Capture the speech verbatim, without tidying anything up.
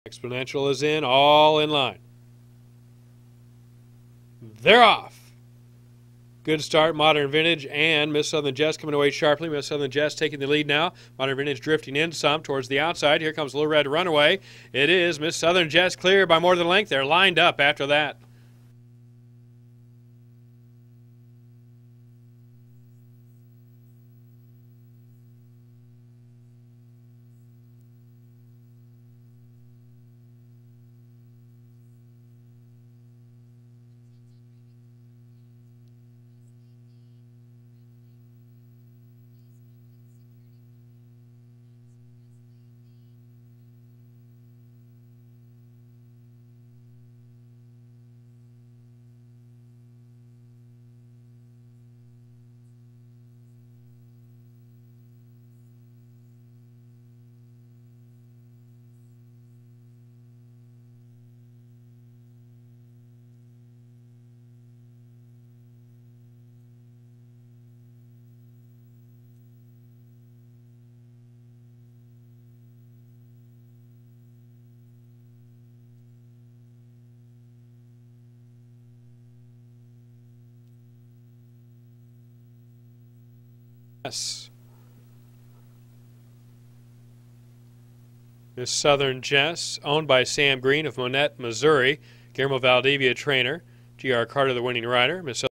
Exponential is in, all in line. They're off. Good start, Modern Vintage and Miss Southern Jess coming away sharply. Miss Southern Jess taking the lead now. Modern Vintage drifting in some towards the outside. Here comes Little Red Runaway. It is Miss Southern Jess clear by more than a length. They're lined up after that. Yes. Miss Southern Jess, owned by Sam Green of Monette, Missouri. Guillermo Valdivia trainer. G R Carter, the winning rider. Miss